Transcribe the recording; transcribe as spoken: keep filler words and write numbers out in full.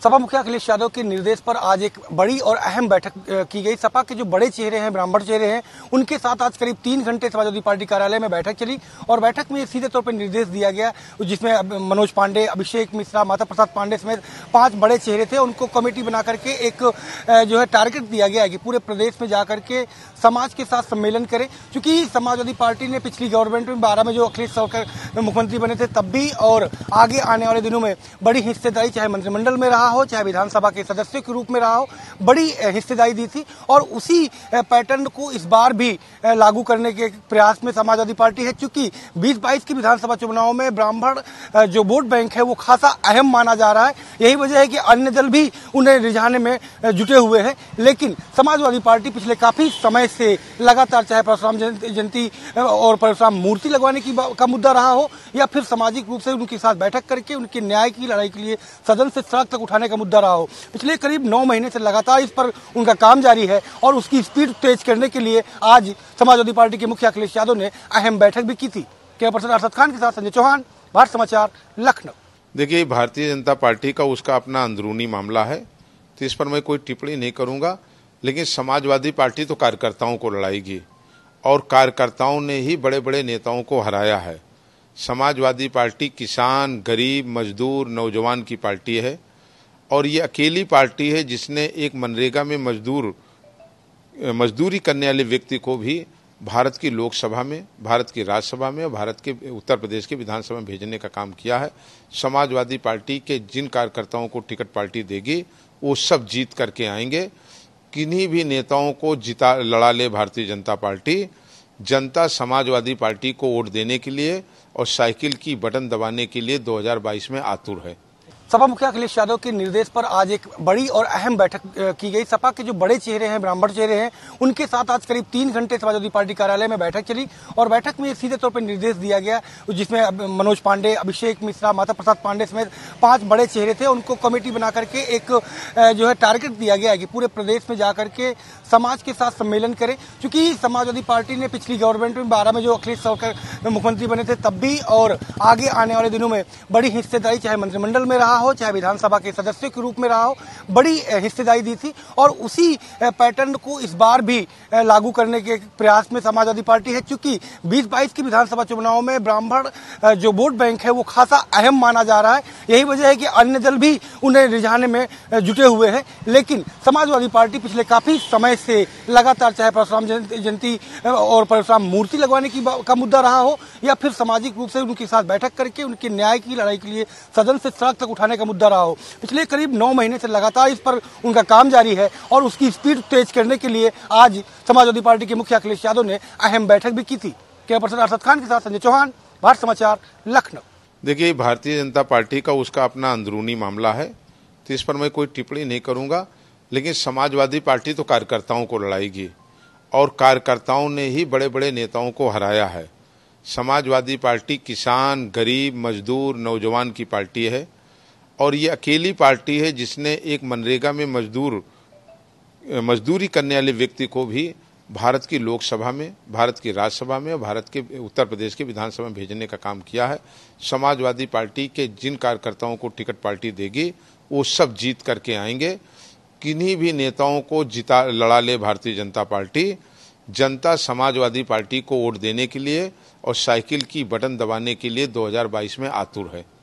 सपा मुखिया अखिलेश यादव के निर्देश पर आज एक बड़ी और अहम बैठक की गई। सपा के जो बड़े चेहरे हैं, ब्राह्मण चेहरे हैं, उनके साथ आज करीब तीन घंटे समाजवादी पार्टी कार्यालय में बैठक चली और बैठक में सीधे तौर पर निर्देश दिया गया, जिसमें मनोज पांडे, अभिषेक मिश्रा, माता प्रसाद पांडे समेत पांच बड़े चेहरे थे। उनको कमेटी बना करके एक जो है टारगेट दिया गया है कि पूरे प्रदेश में जाकर के समाज के साथ सम्मेलन करें। क्योंकि समाजवादी पार्टी ने पिछली गवर्नमेंट में बारह में जो अखिलेश सरकार मुख्यमंत्री बने थे तब भी और आगे आने वाले दिनों में बड़ी हिस्सेदारी चाहे मंत्रिमंडल में रहा हो, चाहे विधानसभा के सदस्यों के रूप में रहा हो, बड़ी हिस्सेदारी दी थी। और उसी पैटर्न को इस बार भी लागू करने के प्रयास में समाजवादी पार्टी है। क्योंकि बीस बाईस के विधानसभा चुनाव में ब्राह्मण जो वोट बैंक है वो खासा अहम माना जा रहा है। यही वजह है कि अन्य दल भी उन्हें रिझाने में जुटे हुए हैं। लेकिन समाजवादी पार्टी पिछले काफी समय से लगातार चाहे परशुराम जयंती और परशुराम मूर्ति लगवाने की का मुद्दा रहा हो या फिर सामाजिक रूप से उनके साथ बैठक करके उनके न्याय की लड़ाई के लिए सदन से सड़क तक उठाने का मुद्दा रहा हो, पिछले करीब नौ महीने से लगातार इस पर उनका काम जारी है। और उसकी स्पीड तेज करने के लिए आज समाजवादी पार्टी के मुखिया अखिलेश यादव ने अहम बैठक भी की थी। कैमरा पर्सन अरशद खान के साथ संजय चौहान, भारत समाचार, लखनऊ। देखिए, भारतीय जनता पार्टी का उसका अपना अंदरूनी मामला है, तो इस पर मैं कोई टिप्पणी नहीं करूंगा। लेकिन समाजवादी पार्टी तो कार्यकर्ताओं को लड़ाएगी और कार्यकर्ताओं ने ही बड़े बड़े नेताओं को हराया है। समाजवादी पार्टी किसान, गरीब, मजदूर, नौजवान की पार्टी है और ये अकेली पार्टी है जिसने एक मनरेगा में मजदूर मजदूरी करने वाले व्यक्ति को भी भारत की लोकसभा में, भारत की राज्यसभा में और भारत के उत्तर प्रदेश के विधानसभा में भेजने का काम किया है। समाजवादी पार्टी के जिन कार्यकर्ताओं को टिकट पार्टी देगी वो सब जीत करके आएंगे। किन्हीं भी नेताओं को जिता लड़ा ले भारतीय जनता पार्टी, जनता समाजवादी पार्टी को वोट देने के लिए और साइकिल की बटन दबाने के लिए दो हज़ार बाईस में आतुर है। सपा मुखिया अखिलेश यादव के निर्देश पर आज एक बड़ी और अहम बैठक की गई। सपा के जो बड़े चेहरे हैं, ब्राह्मण चेहरे हैं, उनके साथ आज करीब तीन घंटे समाजवादी पार्टी कार्यालय में बैठक चली और बैठक में सीधे तौर पर निर्देश दिया गया, जिसमें मनोज पांडे, अभिषेक मिश्रा, माता प्रसाद पांडे समेत पांच बड़े चेहरे थे। उनको कमेटी बना करके एक जो है टारगेट दिया गया है कि पूरे प्रदेश में जाकर के समाज के साथ सम्मेलन करें। क्योंकि समाजवादी पार्टी ने पिछली गवर्नमेंट में बारह में जो अखिलेश सरकार मुख्यमंत्री बने थे तब भी और आगे आने वाले दिनों में बड़ी हिस्सेदारी चाहे मंत्रिमंडल में रहा हो, चाहे विधानसभा के सदस्यों के रूप में रहा हो, बड़ी हिस्सेदारी दी थी। और उसी पैटर्न को इस बार भी लागू करने के प्रयास में समाजवादी पार्टी है। क्योंकि बीस बाईस के विधानसभा चुनाव में ब्राह्मण जो वोट बैंक है वो खासा अहम माना जा रहा है। यही वजह है कि अन्य दल भी उन्हें रिझाने में जुटे हुए हैं। लेकिन समाजवादी पार्टी पिछले काफी समय से लगातार चाहे परशुराम जयंती और परशुराम मूर्ति लगवाने की का मुद्दा रहा हो या फिर सामाजिक रूप से उनके साथ बैठक करके उनके न्याय की लड़ाई के लिए सदन से सड़क तक उठाने का मुद्दा रहा हो, पिछले करीब नौ महीने से लगातार इस पर उनका काम जारी है। और उसकी स्पीड तेज करने के लिए आज समाजवादी पार्टी के मुखिया अखिलेश यादव ने अहम बैठक भी की थी। कैमरा पर्सन अरशद खान के साथ संजय चौहान, भारत समाचार, लखनऊ। देखिए, भारतीय जनता पार्टी का उसका अपना अंदरूनी मामला है, तो इस पर मैं कोई टिप्पणी नहीं करूंगा। लेकिन समाजवादी पार्टी तो कार्यकर्ताओं को लड़ाएगी और कार्यकर्ताओं ने ही बड़े बड़े नेताओं को हराया है। समाजवादी पार्टी किसान, गरीब, मजदूर, नौजवान की पार्टी है और ये अकेली पार्टी है जिसने एक मनरेगा में मजदूर मजदूरी करने वाले व्यक्ति को भी भारत की लोकसभा में, भारत की राज्यसभा में और भारत के उत्तर प्रदेश के विधानसभा में भेजने का काम किया है। समाजवादी पार्टी के जिन कार्यकर्ताओं को टिकट पार्टी देगी वो सब जीत करके आएंगे। किन्हीं भी नेताओं को जिता लड़ा ले भारतीय जनता पार्टी, जनता समाजवादी पार्टी को वोट देने के लिए और साइकिल की बटन दबाने के लिए दो हज़ार बाईस में आतुर है।